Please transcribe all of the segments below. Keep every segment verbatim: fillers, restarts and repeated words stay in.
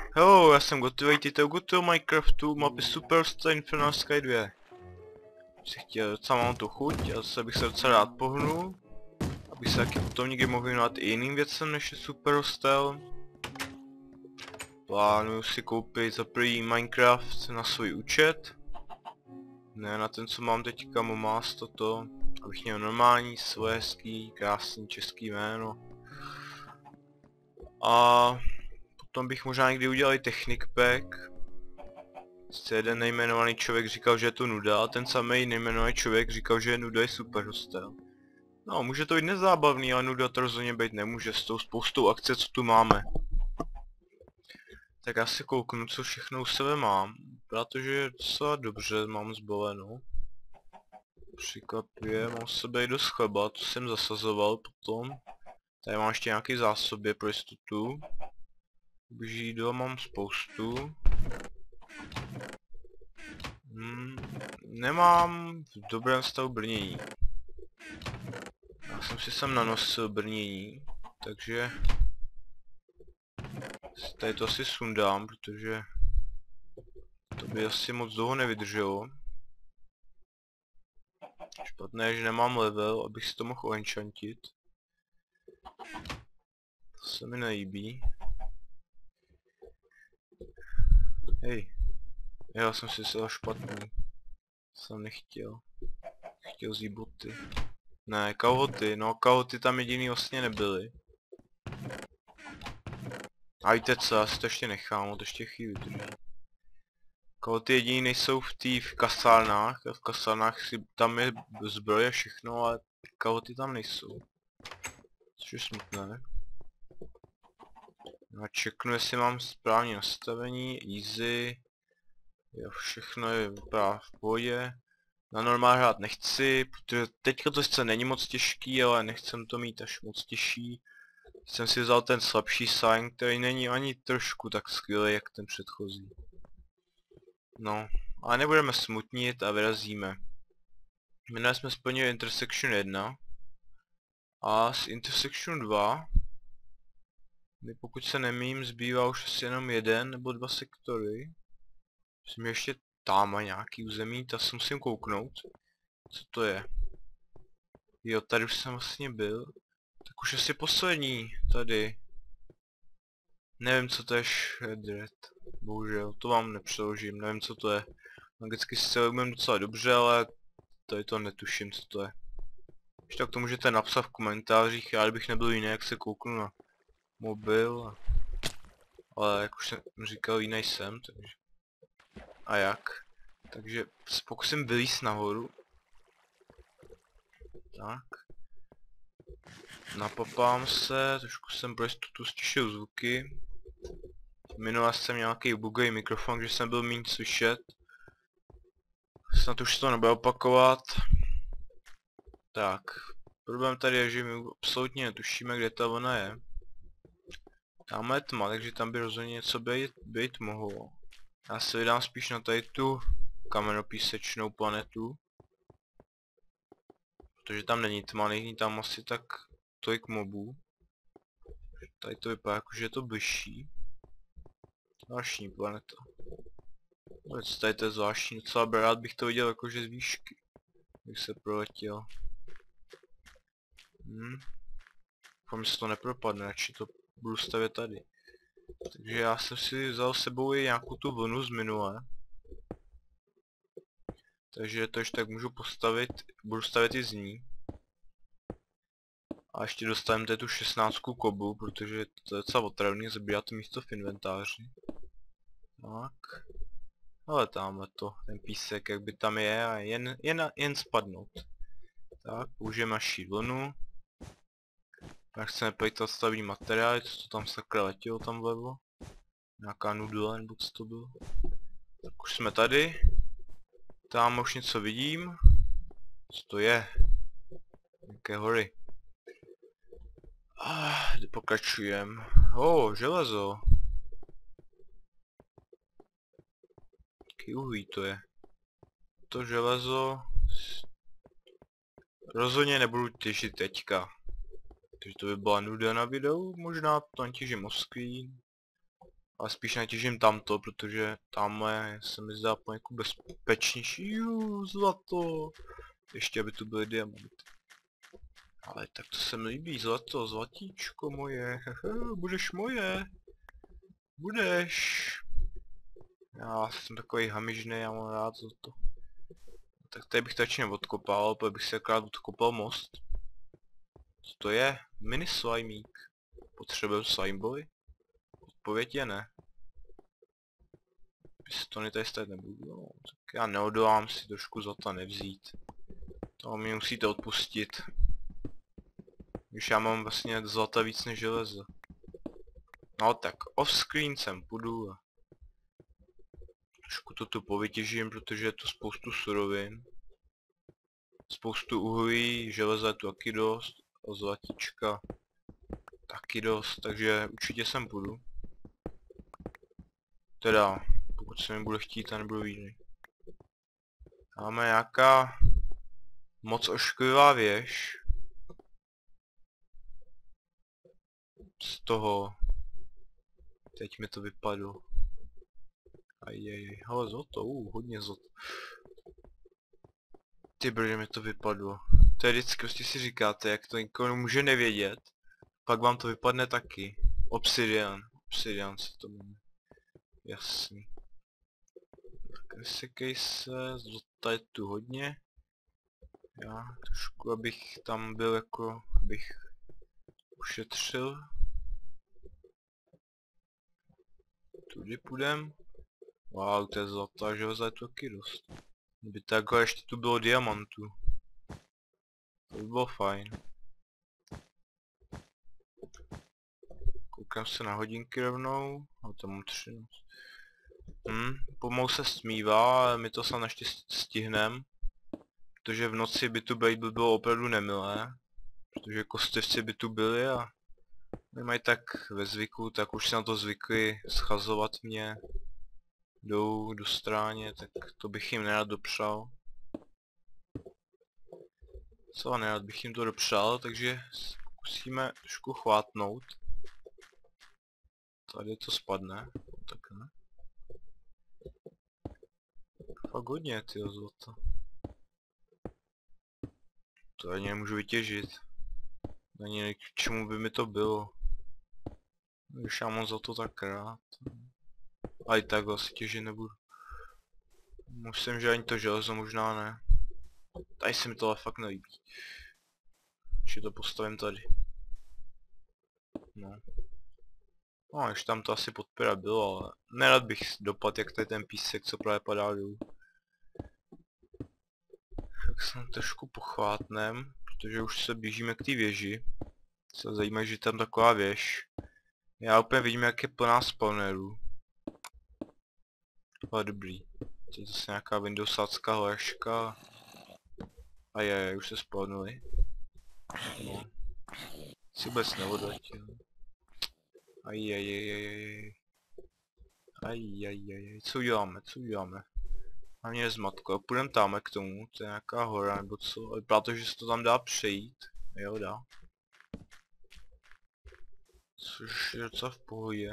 Hello, já jsem Goty, vítejte u Gotyho Minecraftu, mapy Superstar Infernal Sky dva. Si chtěl, docela mám tu chuť a zase bych se docela rád pohnul. Abych se taky potom někdy mohl věnovat i jiným věcem než je Super Hostel. Plánuju si koupit za první Minecraft na svůj účet. Ne na ten, co mám teďka, Momás toto. Abych měl normální, svoje hezký, krásný český jméno. A potom bych možná někdy udělal i Technic Pack. Sice jeden nejmenovaný člověk říkal, že je to nuda, a ten samý nejmenovaný člověk říkal, že je nuda je Super Hostel. No, může to být nezábavný, ale nuda to rozhodně být nemůže s tou spoustou akce, co tu máme. Tak já si kouknu, co všechno u sebe mám, protože docela dobře mám zbaleno. Překvapuje, mám u sebe i dost chleba, to jsem zasazoval potom. Tady mám ještě nějaký zásoby pro jistotu. Jídla mám spoustu. Hmm, nemám v dobrém stavu brnění. Já jsem si sem nanosil brnění, takže tady to asi sundám, protože to by asi moc dlouho nevydrželo. Špatné, že nemám level, abych si to mohl enchantit. To se mi nelíbí. Hej, já jsem si vzal špatný. Jsem nechtěl. Chtěl vzít boty. Ne, kalhoty, no kalhoty tam jediný vlastně nebyly. A víte co, já si to ještě nechám, to ještě chvíli vydrží. Kalhoty jediný nejsou v té v kasárnách, a v kasárnách si tam je zbroje a všechno, ale kalhoty tam nejsou. Což je smutné. Já čeknu, jestli mám správně nastavení, easy. Jo, všechno je vypadá v pohodě. Na normál hrát nechci, protože teďka to sice není moc těžký, ale nechcem to mít až moc těžší. Jsem si vzal ten slabší sign, který není ani trošku tak skvělý, jak ten předchozí. No, ale nebudeme smutnit a vyrazíme. Minule jsme splnili Intersection jedna. A z Intersection dva mi, pokud se nemým, zbývá už asi jenom jeden nebo dva sektory. Myslím, že ještě tam má nějaký území, ta se musím kouknout. Co to je? Jo, tady už jsem vlastně byl. Tak už asi poslední, tady. Nevím, co to je Shredred. Bohužel, to vám nepřeložím, nevím, co to je. Anglicky se umím docela dobře, ale tady to netuším, co to je. Když tak to můžete napsat v komentářích, já kdybych nebyl jiný, jak se kouknu na mobil. Ale jak už jsem říkal, jiný jsem, takže... A jak? Takže se pokusím vylízt nahoru. Tak. Napapám se, trošku jsem pro jistotu stišil zvuky. Minule jsem měl nějaký bugový mikrofon, že jsem byl méně slyšet. Snad už to nebude opakovat. Tak. Problém tady je, že my absolutně netušíme, kde ta ona je. Tam je tma, takže tam by rozhodně něco být, být mohlo. Já se vydám spíš na tady tu kamenopísečnou planetu. Protože tam není tma, není tam asi tak tolik mobů. Tady to vypadá jako, že je to bližší. Zvláštní planeta. Vůbec tady to je zvláštní, docela rád bych to viděl jakože z výšky. Bych se proletěl. Hm. Doufám, že se to nepropadne, radši to budu stavět tady. Takže já jsem si vzal s sebou i nějakou tu vlnu z minule. Takže to ještě tak můžu postavit, budu stavět i z ní. A ještě dostaneme tady tu šestnáctku kobu, protože to je docela otravný, zabírá to místo v inventáři. Tak. Ale tamhle to, ten písek, jak by tam je, a jen, jen, jen spadnout. Tak, použijeme naši vlnu. Jak chceme plejtat stavební materiály, co to tam sakra letělo tam vlevo. Nějaká nudle, nebo co to bylo. Tak už jsme tady. Tam už něco vidím. Co to je? Jaké hory. Ah, pokračujem. Oh, železo. Jaký uhlí to je? To železo... Rozhodně nebudu těžit teďka. Takže to by byla nuda na videu, možná to těžím oský. Ale spíš netěžím tamto, protože tamhle se mi zdá poněkud bezpečnější. Juuu, zlato. Ještě aby tu byly diamanty. Ale tak to se mi líbí, zlato, zlatíčko moje. Budeš moje. Budeš. Já jsem takový hamižný, já mám rád zlato. Tak tady bych to radši neodkopal, protože bych si akorát odkopal most. Co to je? Mini slimík. Potřebuju slimeboy? Odpověď je ne. Pistony tady stát nebudu, no, tak já neodolám si trošku zlata nevzít. To mi musíte odpustit. Když já mám vlastně zlata víc než železo. No tak off-screen sem půjdu a trošku to tu povytěžím, protože je tu spoustu surovin. Spoustu uhlí, železa je tu taky dost a zlatíčka taky dost, takže určitě sem půjdu. Teda, pokud se mi bude chtít a nebudu výdej. Máme nějaká moc ošklivá věž. Z toho. Teď mi to vypadlo. Ajajaj, hele zlato, uh, hodně zlato. Ty brže mi to vypadlo. To je vždycky, prostě si říkáte, jak to nikomu může nevědět. Pak vám to vypadne taky. Obsidian. Obsidian se to jmenuje. Jasný. Tak nesekej se, zlata je tu hodně. Já trošku, abych tam byl jako, abych ušetřil. Tudy půjdem. Wow, to je zlato a železa je tu taky dost. Kdyby takhle ještě tu bylo diamantů. To by bylo fajn. Koukám se na hodinky rovnou. A tam mám třináct. Hm, pomalu se smívá, ale my to sám naštěstí stihnem. Protože v noci by tu být by bylo opravdu nemilé. Protože kostlivci by tu byli a nemají tak ve zvyku, tak už se na to zvykli schazovat mě. Jdou do stráně, tak to bych jim nerad dopřál. Co nerad bych jim to dopřál, takže zkusíme trošku chvátnout. Tady to spadne, tak ne. Fakt hodně tyho zlata. To ani nemůžu vytěžit. Ani k čemu by mi to bylo. Když já mám zlato tak rád. A i tak asi těžit nebudu. Musím, že ani to železo možná ne. Tady se mi to ale fakt nelíbí. Ještě to postavím tady. No. No, ještě tam to asi podpěra bylo, ale nerad bych dopad jak tady ten písek, co právě padá dolů. Tak se trošku pochvátnem, protože už se blížíme k té věži. Se zajímá, že tam taková věž. Já úplně vidím, jak je plná spawnerů. Ale dobrý. Teď je zase nějaká windowsácká hláška. A je, už se spawnuli. No. Si vůbec neodletěl. Ajajajajaj. Ajajajaj. Co uděláme, co uděláme? A mě je zmatko. A půjdeme tam k tomu, to je nějaká hora nebo co. Ale vypadá to, že se to tam dá přejít. Jo, dá. Což je docela v pohodě.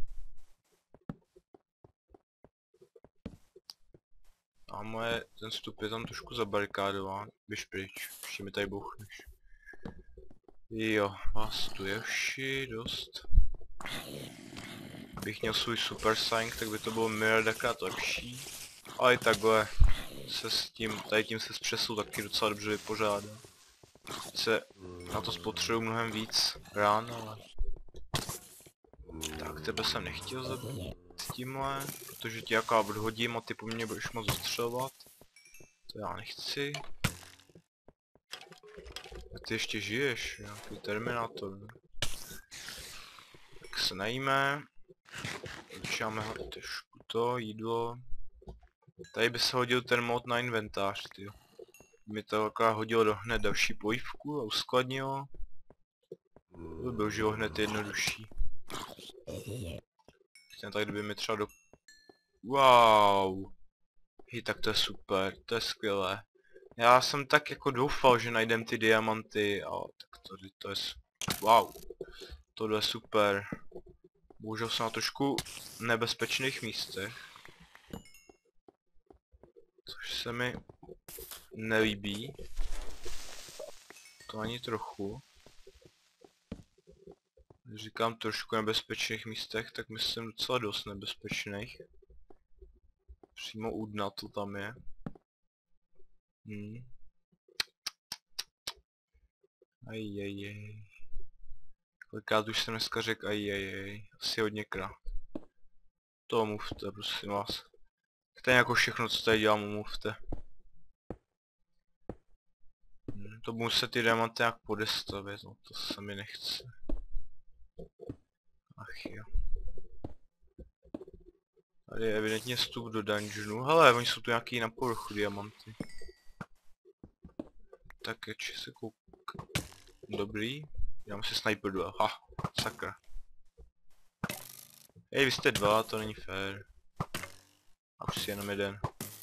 A moje, ten vstup je tam trošku zabarikádován. Běž pryč, ještě mi tady bouchneš. Jo, vás tu je vši dost. Kdybych měl svůj super sign, tak by to bylo miliardakrát lepší. Ale i takhle se s tím, tady tím se s přesou taky docela dobře vypořádá. Se na to spotřebuji mnohem víc rán, ale... Tak tebe jsem nechtěl zabít tímhle, protože ti jaká odhodím a ty po mně budeš moc zastřelovat. To já nechci. A ty ještě žiješ, nějaký terminátor. Ne? Tak se najíme. Začínáme trošku to, jídlo. Tady by se hodil ten mod na inventář, tyjo. Mi to taková hodilo do hned další polívku a uskladnilo. To by byl živo hned jednodušší. Ten tak kdyby mi třeba do... Wow. Hej, tak to je super, to je skvělé. Já jsem tak jako doufal, že najdem ty diamanty, ale tak to, to je... Wow. Tohle je super. Bohužel jsem na trošku nebezpečných místech. Což se mi nelíbí. To ani trochu. Když říkám trošku nebezpečných místech, tak myslím docela dost nebezpečných. Přímo u dna to tam je. Hmm. Ajajaj. Kolikrát už jsem dneska řekl ajajaj. Asi hodněkrát. To mluvte, prosím vás. Stejně jako všechno, co tady dělám, mluvte. Hmm, to budu muset ty diamanty nějak podestavit, no to se mi nechce. Ach jo. Tady je evidentně vstup do dungeonu. Hele, oni jsou tu nějaký na povrchu diamanty. Tak či se kouk... Dobrý. Dám si sniper duel. Ha, sakra. Hej, vy jste dva, to není fér. A už si jenom jeden.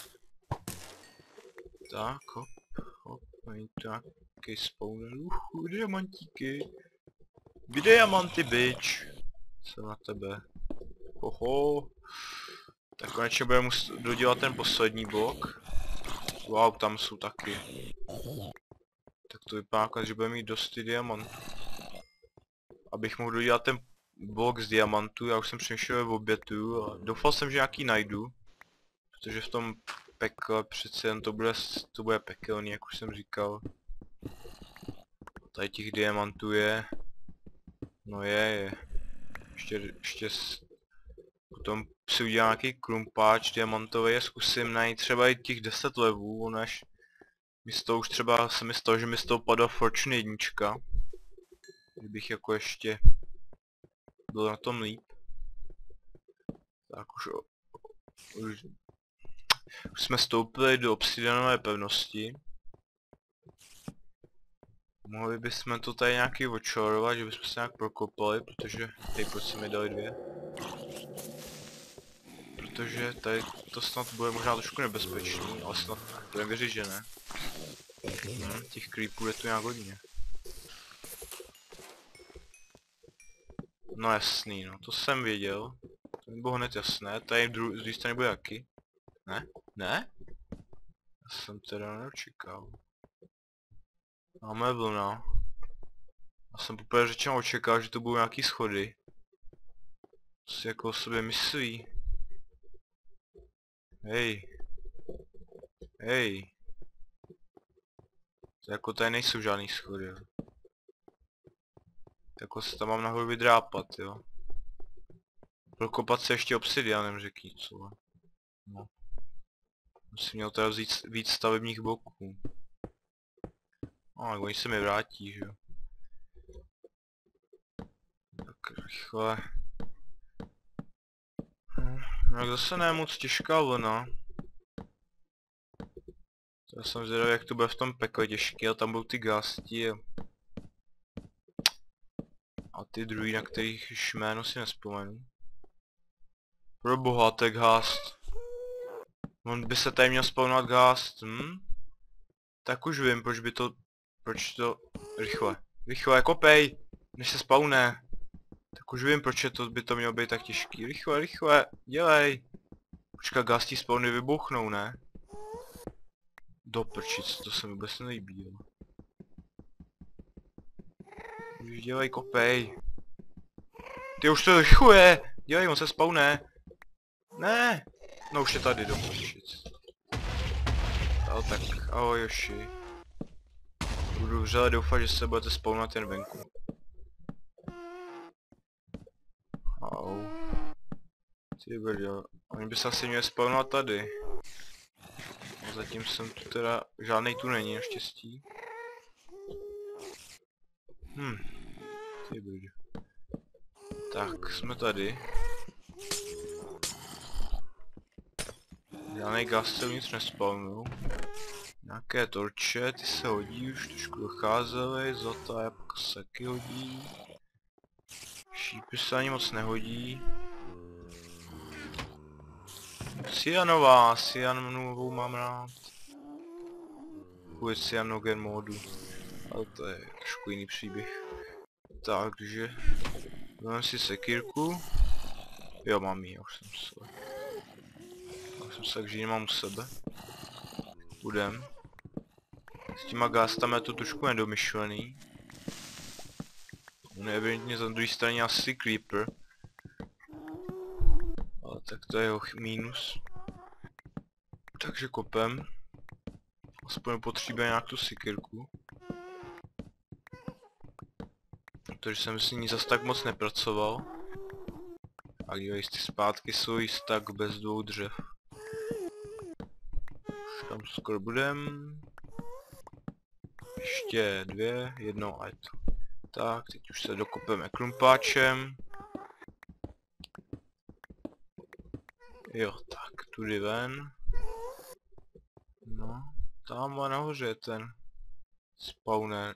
Tak, hop, hop, není to nějaký spawner. Uhu, diamantíky. Vy diamanty, bitch. Jsem na tebe. Hoho. Tak konečně budeme muset dodělat ten poslední blok. Wow, tam jsou taky. Tak to vypadá jako, že budeme mít dost ty diamantů. Abych mohl dodělat ten blok z diamantů, já už jsem přemýšlel v obětu a doufal jsem, že nějaký najdu. Protože v tom pekle přece jen to bude, to bude pekelný, jak už jsem říkal. Tady těch diamantů je. No je, je. Ještě, ještě s... Potom si udělám nějaký krumpáč diamantový a zkusím najít třeba i těch deset levů, než mi z toho už třeba se mi stalo, že mi z toho padla Fortune jednička. Kdybych jako ještě byl na tom líp. Tak už, už, už jsme stoupili do obsidianové pevnosti. Mohli bychom to tady nějaký očarovat, že bychom se nějak prokopali, protože... Hej, proč si mi dali dvě? Protože tady to snad bude možná trošku nebezpečný, ale snad budeme věřit, že ne. Hm, těch creepů je tu nějak hodně. No jasný, no, to jsem věděl. To mi bylo hned jasné, tady z druhé strany bude jaký? Ne? Ne? Já jsem teda neočekal. Máme vlna. Já jsem poprvé řečeno očekal, že to budou nějaký schody. Co si jako o sobě myslí? Hej. Hej. To jako tady nejsou žádný schody, jo. Jako se tam mám nahoru vydrápat, jo. Prokopat se ještě obsidianem, řekni, co. No. Musím měl teda vzít víc stavebních bloků. No, ale oni se mi vrátí, že jo. Tak rychle. No, tak zase ne moc těžká vlna. Já jsem zvědavý, jak to bude v tom pekle těžké, a tam budou ty gásti a... a ty druhý, na kterých už jméno si nespomenu. Pro boha, tak gást. On by se tady měl spawnovat gást, hm? Tak už vím, proč by to... proč to... Rychle. Rychle, kopej! Než se spawne. Tak už vím, proč je to, by to mělo být tak těžký. Rychle, rychle, dělej! Počkat, gástí spawny vybuchnou, ne? Do prčic, to se mi vůbec nelíbí, jo. Už dělej, kopej. Ty už to rychluje! Dělej, on se spawne. Ne! No už je tady, do prčic. No tak, ahoj Joši. Budu vřele doufat, že se budete spawnovat jen venku. Au. Ty brďo, oni by se asi měli spawnovat tady. A zatím jsem tu teda, žádnej tu není naštěstí. Hm. Ty brďo. Tak, jsme tady. Žádnej gas se nic nespawnu. Nějaké torče, ty se hodí, už trošku docházely, zlatá jabka se taky hodí. Šípy se ani moc nehodí. Cyanová, cyanovou mám rád. Kvůli cyanogen módu. Ale to je trošku jiný příběh. Takže, vezmeme si sekírku. Jo, mám ji, já už jsem se. Já jsem se takže ji nemám u sebe. Budem. S těma gástama je to trošku nedomyšlený. On je evidentně za druhé straně asi creeper. Ale tak to je jeho mínus. Takže kopem. Aspoň potřebuje nějak tu sikirku. Protože jsem s ní zas tak moc nepracoval. A dívej, ty zpátky jsou jist tak bez dvou dřev. Už tam skoro budem. Ještě dvě, jedno a je to. Tak, teď už se dokopeme krumpáčem. Jo, tak, tudy ven. No, tam a nahoře je ten spawner.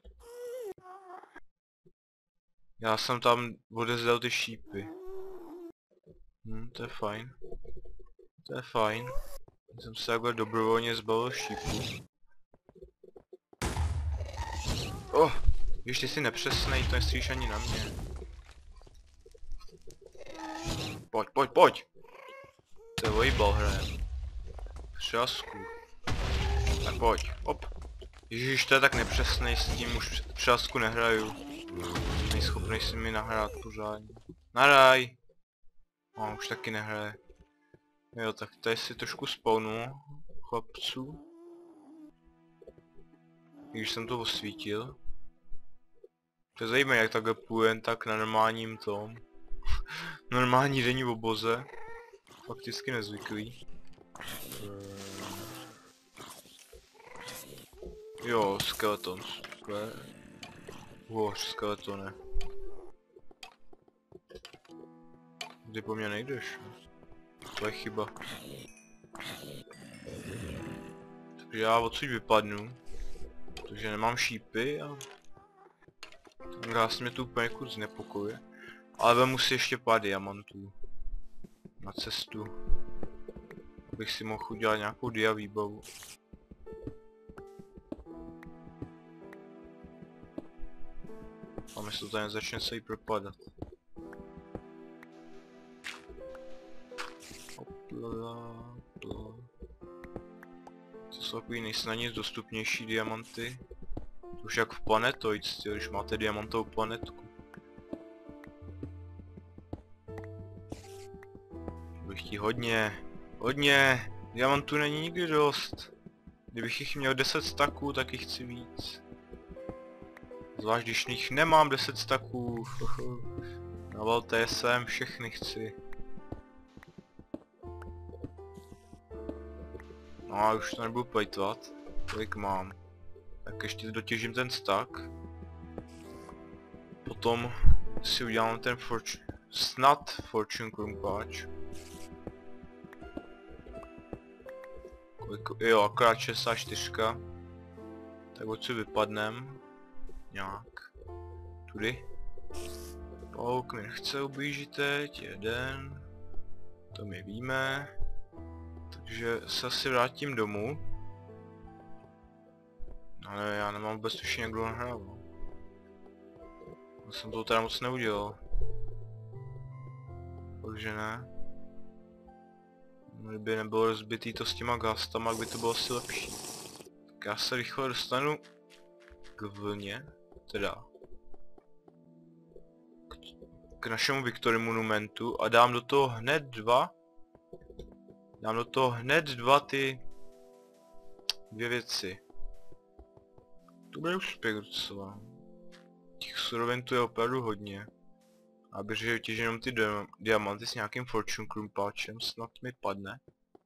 Já jsem tam odezdal ty šípy. Hm, to je fajn. To je fajn. Jsem se takhle dobrovolně zbavil šípů. Oh, ještě si nepřesnej, to nestříš ani na mě. Pojď, pojď, pojď! To je volejbal hrajem. Třasku. Tak pojď, op. Ježíš, to je tak nepřesnej, s tím už třasku nehraju. Nejschopnej si mi nahrát pořádně. Naraj! No, už taky nehraje. Jo, tak tady si trošku spawnu chlapců. Když jsem to osvítil. To je zajímavé, jak takhle půjde tak na normálním tom. Normální denní oboze. Fakticky nezvyklý. Jo, skeleton. Hoř, skeletone. Ty po mně nejdeš. To je chyba. Takže já odsud vypadnu. Protože nemám šípy a... Krásně mě to úplně jako znepokojuje. Ale vemu si ještě pár diamantů. Na cestu. Abych si mohl udělat nějakou dia výbavu. A mi se to tady nezačne se jí propadat. Hopla, hopla. To jsou takový nejsnadněji dostupnější diamanty. To už jak v Planetoids, když máte diamantovou planetku. Bych ti hodně, hodně, diamantů není nikdy dost. Kdybych jich měl deset staků, tak jich chci víc. Zvlášť když jich nemám deset staků. Navalte je sem, všechny chci. No a už to nebudu plejtvat. Kolik mám. Tak ještě dotěžím ten stack. Potom si udělám ten fortune, snad fortune krumpáč. Kolik, jo, akorát šedesát čtyři. Tak odsud vypadnem. Nějak. Tudy. Pauk mi nechce ublížit teď, jeden. To my víme. Takže se asi vrátím domů. Ale já nemám vůbec tušení, jak dlouho nahrával. Já jsem to teda moc neudělal. Takže ne. Kdyby nebylo rozbitý to s těma gástama, jak by to bylo asi lepší. Tak já se rychle dostanu k vlně, teda k, k našemu Victory monumentu a dám do toho hned dva. Dám do toho hned dva ty dvě věci. To bude úspěch docela. Těch surovin tu je opravdu hodně. Aby že těž jenom ty diamanty s nějakým fortune krumpáčem snad mi padne.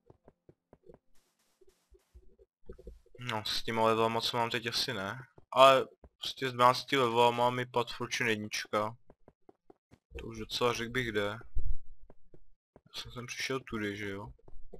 No, s těma levelama, co mám teď, asi ne. Ale prostě s dvanácti levelama mi pad fortune jednička. To už docela řekl bych jde. Já jsem sem přišel tudy, že jo.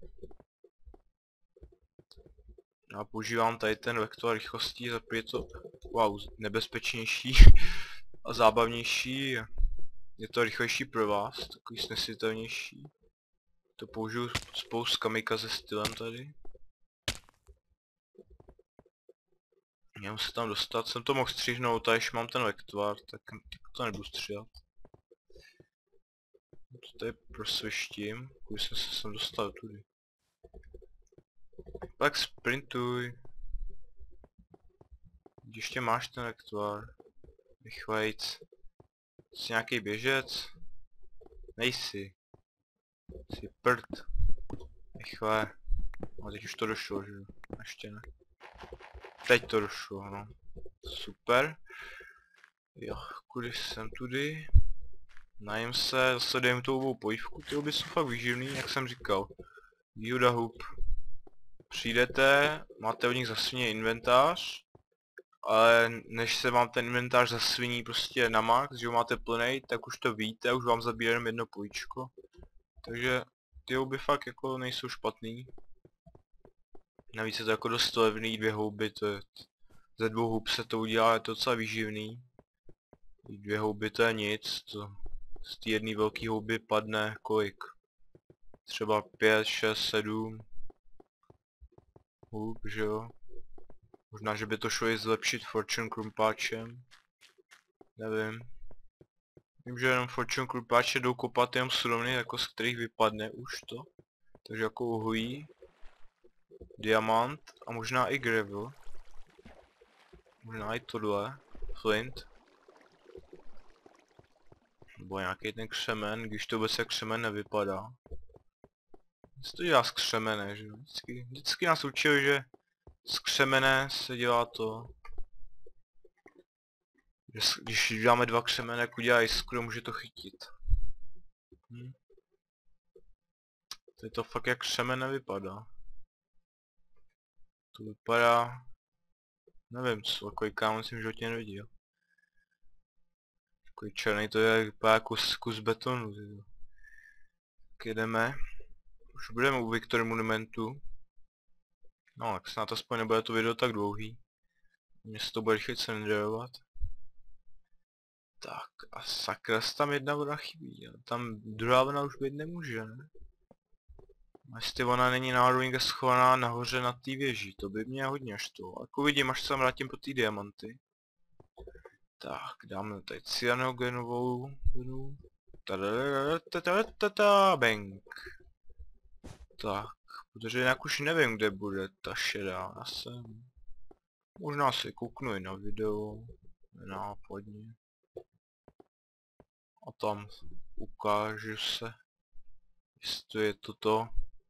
Já používám tady ten vektor rychlostí, za je to wow, nebezpečnější a zábavnější. Je to rychlejší pro vás, takový snesitelnější. To použiju spolu s kamikaze stylem tady. Měl se tam dostat, jsem to mohl stříhnout, a když mám ten vektor, tak, tak to nebudu stříhat. Co tady prosvištím? Když jsem se sem dostal tudy. Tak sprintuj. Ještě máš ten rektvar. Rychlejc. Jsi nějaký běžec? Nejsi. Jsi prd. Rychle. A teď už to došlo, že jo? Ještě ne. Teď to došlo, no. Super. Jo, kudy jsem tudy. Najím se, zase dejím tu obou polívku, ty oby jsou fakt výživný, jak jsem říkal. Výhoda hub. Přijdete, máte od nich zasvině inventář, ale než se vám ten inventář zasviní prostě na max, že ho máte plnej, tak už to víte, už vám zabíjí jenom jedno políčko. Takže ty houby fakt jako nejsou špatný. Navíc je to jako dost levný, dvě houby, to je, ze dvou hub se to udělá, je to docela výživný. Dvě houby to je nic, to z té jedné velké houby padne kolik? Třeba pět, šest, sedm hub, že jo? Možná, že by to šlo i zlepšit fortune krumpáčem. Nevím. Vím, že jenom fortune krumpáče jdou kopat jenom suroviny, jako z kterých vypadne už to. Takže jako uhlí, diamant a možná i gravel. Možná i tohle, flint. Nebo nějaký ten křemen, když to vůbec jak křemen nevypadá. Co to dělá z křemene, že jo? Vždycky, vždycky nás učili, že z křemene se dělá to. Že když dáme dva křemene, jak udělá jiskru, může to chytit. Hm. Tady to fakt jak křemen nevypadá. To vypadá... Nevím co, takový kámen jsem v životě neviděl. Takový černý to je, vypadá jako kus betonu. Tak jedeme. Už budeme u Victory Monumentu. No, tak snad aspoň nebude to video tak dlouhý. Mně se to bude rychle renderovat. Tak a sakra, tam jedna voda chybí. Tam druhá vlna už být nemůže, ne? A jestli ona není náhodou někde schovaná nahoře na té věži, to by mě hodně štvalo. Jako vidím, až se tam vrátím po té diamanty. Tak, dáme tady cyanogenovou vodu. Bang. Tak, protože jinak už nevím, kde bude ta šedá. Já jsem... Možná si kouknu i na video. Nápadně. A tam ukážu se, jestli je toto.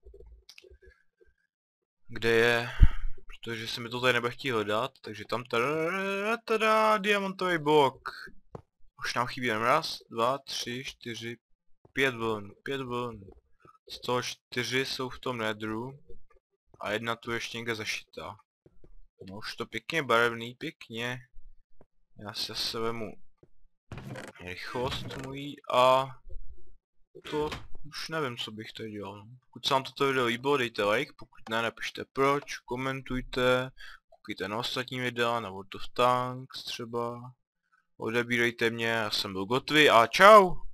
Kde je, protože se mi to tady nebude chtít hledat, takže tam tada, tada, diamantový blok. Už nám chybí jen raz, dva, tři, čtyři, pět vln, pět vln. Z toho čtyři jsou v tom nedru a jedna tu ještě někde zašitá. No už to pěkně barevný, pěkně. Já si zase vemu rychlost můj a to už nevím, co bych tady dělal. Pokud se vám toto video líbilo, dejte like, pokud ne, napište proč, komentujte, koukejte na ostatní videa, na World of Tanks třeba, odebírejte mě, já jsem byl Gotvy a čau!